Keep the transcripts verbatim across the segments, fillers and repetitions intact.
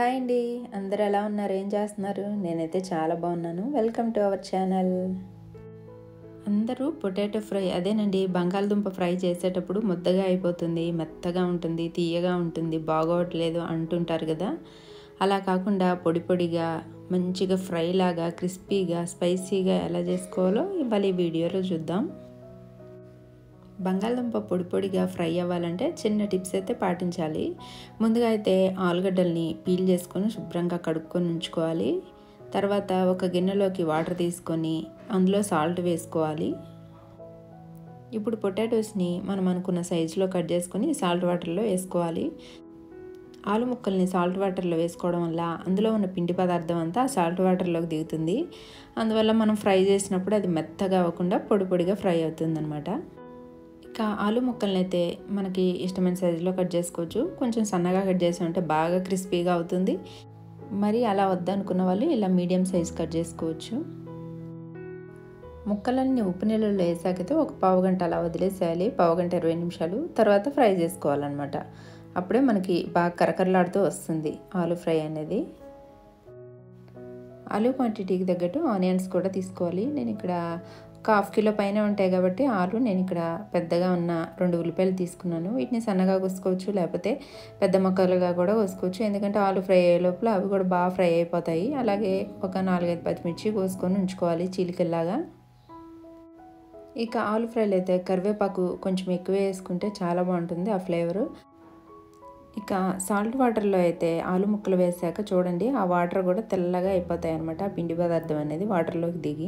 Hi అండి, అందరూ ఎలా ఉన్నారు? ఏం చేస్తున్నారు? నేనైతే చాలా బాగున్నాను. Welcome to our channel. అందరూ పొటాటో ఫ్రై, అదేనండి బంగాళదుంప ఫ్రై చేసేటప్పుడు ముద్దగా అయిపోతుంది, మెత్తగా ఉంటుంది, తీయగా ఉంటుంది, బాగోవట్లేదు అంటుంటారు కదా. అలా కాకుండా పొడి పొడిగా మంచిగా ఫ్రై లాగా క్రిస్పీగా స్పైసీగా ఎలా చేసుకోవాలో ఇవాళ ఈ వీడియోలో చూద్దాం. బంగాళదుంప పొడి పొడిగా ఫ్రై అవ్వాలంటే చిన్న టిప్స్ అయితే పాటించాలి. ముందుగా అయితే ఆలుగడ్డల్ని పీల్ చేసుకొని శుభ్రంగా కడుక్కొని ఉంచుకోవాలి. తర్వాత ఒక గిన్నెలోకి వాటర్ తీసుకొని అందులో సాల్ట్ వేసుకోవాలి. ఇప్పుడు పొటాటోస్ని మనం అనుకున్న సైజులో కట్ చేసుకొని సాల్ట్ వాటర్లో వేసుకోవాలి. ఆలు ముక్కల్ని సాల్ట్ వాటర్లో వేసుకోవడం వల్ల అందులో ఉన్న పిండి పదార్థం అంతా సాల్ట్ వాటర్లోకి దిగుతుంది. అందువల్ల మనం ఫ్రై చేసినప్పుడు అది మెత్తగా అవ్వకుండా పొడి పొడిగా ఫ్రై అవుతుంది అన్నమాట. ఇక ఆలు ముక్కల్ని అయితే మనకి ఇష్టమైన సైజులో కట్ చేసుకోవచ్చు. కొంచెం సన్నగా కట్ చేసామంటే బాగా క్రిస్పీగా అవుతుంది. మరి అలా వద్దనుకున్న వాళ్ళు ఇలా మీడియం సైజ్ కట్ చేసుకోవచ్చు. ముక్కలన్నీ ఉప్పు నీళ్ళలో వేసాకైతే ఒక పావు గంట అలా వదిలేసేయాలి. పావు గంట ఇరవై నిమిషాలు తర్వాత ఫ్రై చేసుకోవాలన్నమాట. అప్పుడే మనకి బాగా కరకరలాడుతూ వస్తుంది ఆలు ఫ్రై అనేది. ఆలు క్వాంటిటీకి తగ్గట్టు ఆనియన్స్ కూడా తీసుకోవాలి. నేను ఇక్కడ ఒక హాఫ్ కిలో పైన ఉంటాయి కాబట్టి ఆలు నేను ఇక్కడ పెద్దగా ఉన్న రెండు ఉల్లిపాయలు తీసుకున్నాను. వీటిని సన్నగా కోసుకోవచ్చు, లేకపోతే పెద్ద ముక్కలుగా కూడా కోసుకోవచ్చు. ఎందుకంటే ఆలు ఫ్రై అయ్యే లోపల అవి కూడా బాగా ఫ్రై అయిపోతాయి. అలాగే ఒక నాలుగైదు పచ్చిమిర్చి కోసుకొని ఉంచుకోవాలి చీలికల్లాగా. ఇక ఆలు ఫ్రైలు అయితే కరివేపాకు కొంచెం ఎక్కువ వేసుకుంటే చాలా బాగుంటుంది ఆ ఫ్లేవరు. ఇక సాల్ట్ వాటర్లో అయితే ఆలు ముక్కలు వేసాక చూడండి ఆ వాటర్ కూడా తెల్లగా అయిపోతాయి అన్నమాట. ఆ పిండి పదార్థం అనేది వాటర్లోకి దిగి.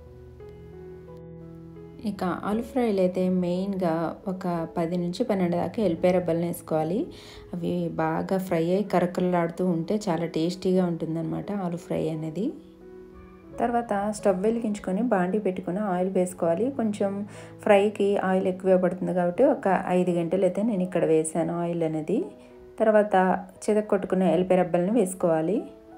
ఇక ఆలు ఫ్రైలు అయితే మెయిన్గా ఒక పది నుంచి పన్నెండు దాకా ఎల్లిపాయ రబ్బల్ని వేసుకోవాలి. అవి బాగా ఫ్రై అయ్యి కరకరలాడుతూ ఉంటే చాలా టేస్టీగా ఉంటుందన్నమాట ఆలు ఫ్రై అనేది. తర్వాత స్టవ్ వెలిగించుకొని బాండీ పెట్టుకొని ఆయిల్ వేసుకోవాలి. కొంచెం ఫ్రైకి ఆయిల్ ఎక్కువే పడుతుంది కాబట్టి ఒక ఐదు గంటలు అయితే నేను ఇక్కడ వేసాను ఆయిల్ అనేది. తర్వాత చితక కొట్టుకున్న ఎల్లిపాయ రబ్బల్ని వేసుకోవాలి.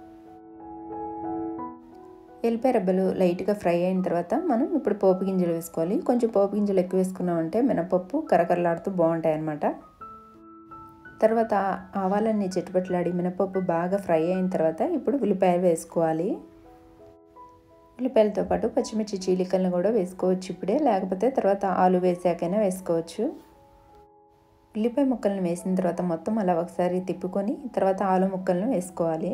ఎల్లిపాయ రబ్బలు లైట్గా ఫ్రై అయిన తర్వాత మనం ఇప్పుడు పోపు గింజలు వేసుకోవాలి. కొంచెం పోపు గింజలు ఎక్కువ వేసుకున్నామంటే మినపప్పు కరకరలాడుతూ బాగుంటాయి అన్నమాట. తర్వాత ఆవాలన్నీ చిట్టుపట్లాడి మినపప్పు బాగా ఫ్రై అయిన తర్వాత ఇప్పుడు ఉల్లిపాయలు వేసుకోవాలి. ఉల్లిపాయలతో పాటు పచ్చిమిర్చి చీలికలను కూడా వేసుకోవచ్చు ఇప్పుడే, లేకపోతే తర్వాత ఆలు వేసాకైనా వేసుకోవచ్చు. ఉల్లిపాయ ముక్కలను వేసిన తర్వాత మొత్తం అలా ఒకసారి తిప్పుకొని తర్వాత ఆలు ముక్కలను వేసుకోవాలి.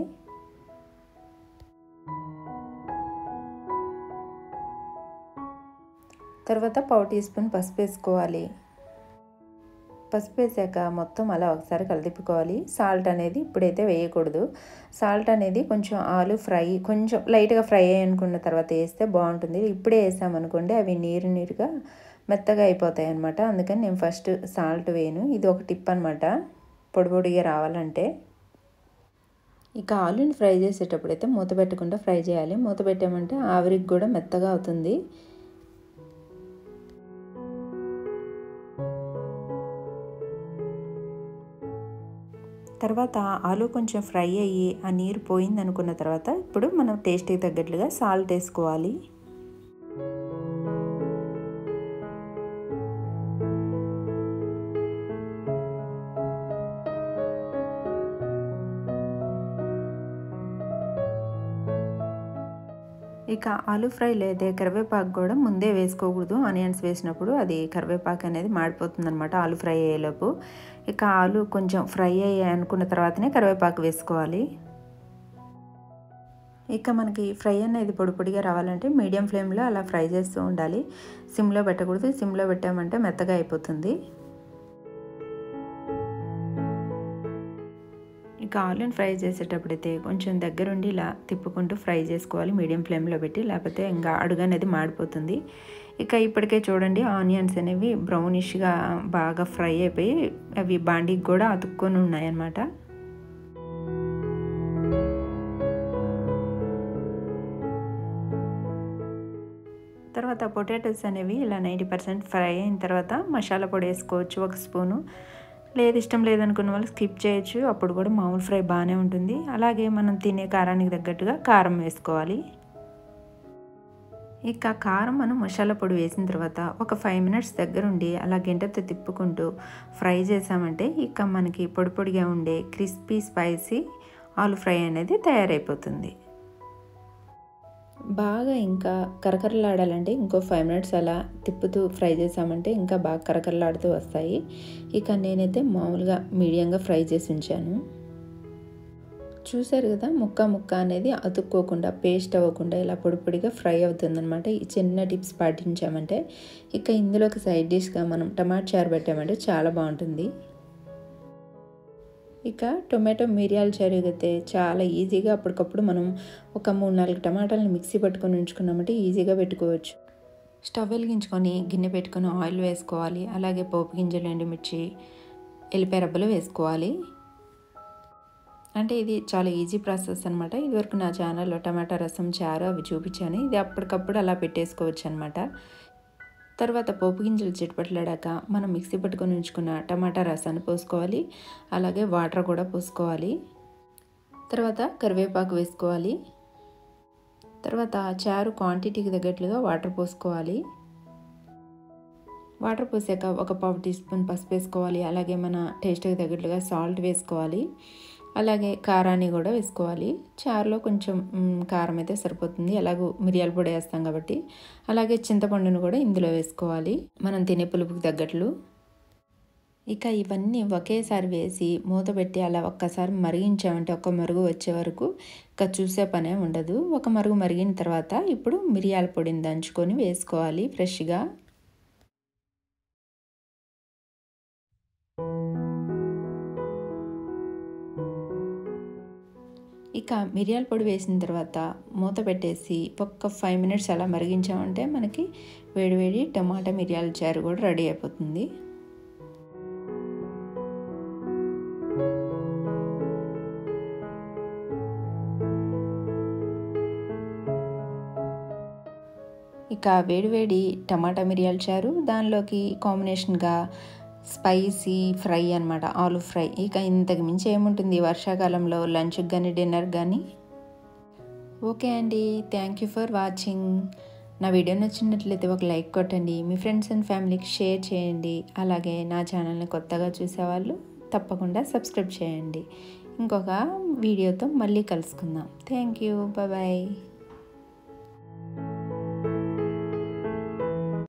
తర్వాత పావు టీ స్పూన్ పసుపు వేసుకోవాలి. పసుపు వేసాక మొత్తం అలా ఒకసారి కలిదిప్పుకోవాలి. సాల్ట్ అనేది ఇప్పుడైతే వేయకూడదు. సాల్ట్ అనేది కొంచెం ఆలు ఫ్రై కొంచెం లైట్గా ఫ్రై అనుకున్న తర్వాత వేస్తే బాగుంటుంది. ఇప్పుడే వేసామనుకోండి అవి నీరు నీరుగా మెత్తగా అయిపోతాయి అన్నమాట. అందుకని నేను ఫస్ట్ సాల్ట్ వేయను. ఇది ఒక టిప్ అనమాట పొడి పొడిగా రావాలంటే. ఇక ఆలుని ఫ్రై చేసేటప్పుడు అయితే మూత పెట్టకుండా ఫ్రై చేయాలి. మూత పెట్టామంటే ఆవిరికి కూడా మెత్తగా అవుతుంది. తర్వాత ఆలు కొంచెం ఫ్రై అయ్యి ఆ నీరు పోయింది అనుకున్న తర్వాత ఇప్పుడు మనం టేస్ట్కి తగ్గట్లుగా సాల్ట్ వేసుకోవాలి. ఇక ఆలు ఫ్రైలో అయితే కరివేపాకు కూడా ముందే వేసుకోకూడదు. ఆనియన్స్ వేసినప్పుడు అది కరివేపాకు అనేది మాడిపోతుంది అనమాట ఆలు ఫ్రై అయ్యేలోపు. ఇక ఆలు కొంచెం ఫ్రై అయ్యి అనుకున్న తర్వాతనే కరివేపాకు వేసుకోవాలి. ఇక మనకి ఫ్రై అనేది పొడి పొడిగా రావాలంటే మీడియం ఫ్లేమ్లో అలా ఫ్రై చేస్తూ ఉండాలి. సిమ్లో పెట్టకూడదు. సిమ్లో పెట్టామంటే మెత్తగా అయిపోతుంది. ఇక ఆలుని ఫ్రై చేసేటప్పుడైతే కొంచెం దగ్గరుండి ఇలా తిప్పుకుంటూ ఫ్రై చేసుకోవాలి మీడియం ఫ్లేమ్లో పెట్టి, లేకపోతే ఇంకా అడుగు అనేది మాడిపోతుంది. ఇక ఇప్పటికే చూడండి ఆనియన్స్ అనేవి బ్రౌనిష్గా బాగా ఫ్రై అయిపోయి అవి బాండీకి కూడా అతుక్కొని ఉన్నాయన్నమాట. తర్వాత పొటాటోస్ అనేవి ఇలా నైంటీ పర్సెంట్ ఫ్రై అయిన తర్వాత మసాలా పొడి వేసుకోవచ్చు ఒక స్పూను. లేదు ఇష్టం లేదనుకున్న వాళ్ళు స్కిప్ చేయొచ్చు, అప్పుడు కూడా మామూలు ఫ్రై బాగానే ఉంటుంది. అలాగే మనం తినే కారానికి తగ్గట్టుగా కారం వేసుకోవాలి. ఇక కారం మనం మసాలా పొడి వేసిన తర్వాత ఒక ఫైవ్ మినిట్స్ దగ్గరుండి అలా గంటతో తిప్పుకుంటూ ఫ్రై చేసామంటే ఇక మనకి పొడి పొడిగా ఉండే క్రిస్పీ స్పైసీ ఆలు ఫ్రై అనేది తయారైపోతుంది. బాగా ఇంకా కరకరలాడాలంటే ఇంకో ఫైవ్ మినిట్స్ అలా తిప్పుతూ ఫ్రై చేసామంటే ఇంకా బాగా కరకరలాడుతూ వస్తాయి. ఇక నేనైతే మామూలుగా మీడియంగా ఫ్రై చేసి ఉంచాను. చూసారు కదా, ముక్క ముక్క అనేది అతుక్కోకుండా పేస్ట్ అవ్వకుండా ఇలా పొడి పొడిగా ఫ్రై అవుతుందన్నమాట. ఈ చిన్న టిప్స్ పాటించామంటే ఇక ఇందులోకి సైడ్ డిష్గా మనం టమాటా చారు పెట్టామంటే చాలా బాగుంటుంది. ఇక టొమాటో మిరియాల చారు అయితే చాలా ఈజీగా అప్పటికప్పుడు మనం ఒక మూడు నాలుగు టమాటాలను మిక్సీ పట్టుకొని ఉంచుకున్నామంటే ఈజీగా పెట్టుకోవచ్చు. స్టవ్ వెలిగించుకొని గిన్నె పెట్టుకొని ఆయిల్ వేసుకోవాలి. అలాగే పోపు గింజలు, ఎండుమిర్చి, ఎల్లిపాయ రబ్బలు వేసుకోవాలి. అంటే ఇది చాలా ఈజీ ప్రాసెస్ అనమాట. ఇదివరకు నా ఛానల్లో టమాటా రసం చారు అవి చూపించాను. ఇది అప్పటికప్పుడు అలా పెట్టేసుకోవచ్చు అనమాట. తర్వాత పోపు గింజలు చిటపట్లాడాక మనం మిక్సీ పట్టుకొని ఉంచుకున్న టమాటా రసాన్ని పోసుకోవాలి. అలాగే వాటర్ కూడా పోసుకోవాలి. తర్వాత కరివేపాకు వేసుకోవాలి. తర్వాత చారు క్వాంటిటీకి తగ్గట్లుగా వాటర్ పోసుకోవాలి. వాటర్ పోసాక ఒక పావు టీ స్పూన్ పసుపు వేసుకోవాలి. అలాగే మన టేస్ట్కి తగ్గట్లుగా సాల్ట్ వేసుకోవాలి. అలాగే కారాన్ని కూడా వేసుకోవాలి. చారులో కొంచెం కారం అయితే సరిపోతుంది, ఎలాగో మిరియాల పొడి వేస్తాం కాబట్టి. అలాగే చింతపండును కూడా ఇందులో వేసుకోవాలి, మనం తినే పులుపుకి తగ్గట్లు. ఇక ఇవన్నీ ఒకేసారి వేసి మూత పెట్టి అలా ఒక్కసారి మరిగించామంటే ఒక మరుగు వచ్చే వరకు ఇక చూసే పనే ఉండదు. ఒక మరుగు మరిగిన తర్వాత ఇప్పుడు మిరియాల పొడిని దంచుకొని వేసుకోవాలి ఫ్రెష్గా. ఇక మిరియాల పొడి వేసిన తర్వాత మూత పెట్టేసి ఒక్క ఫైవ్ మినిట్స్ అలా మరిగించామంటే మనకి వేడివేడి టమాటా మిరియాల చారు కూడా రెడీ అయిపోతుంది. ఇక వేడివేడి టమాటా మిరియాల చారు, దానిలోకి కాంబినేషన్గా స్పైసీ ఫ్రై అనమాట, ఆలు ఫ్రై. ఇక ఇంతకు మించి ఏముంటుంది వర్షాకాలంలో లంచ్కి కానీ డిన్నర్కి కానీ. ఓకే అండి, థ్యాంక్ యూ ఫర్ వాచింగ్. నా వీడియో నచ్చినట్లయితే ఒక లైక్ కొట్టండి, మీ ఫ్రెండ్స్ అండ్ ఫ్యామిలీకి షేర్ చేయండి. అలాగే నా ఛానల్ని కొత్తగా చూసేవాళ్ళు తప్పకుండా సబ్స్క్రైబ్ చేయండి. ఇంకొక వీడియోతో మళ్ళీ కలుసుకుందాం. Thank you, bye bye.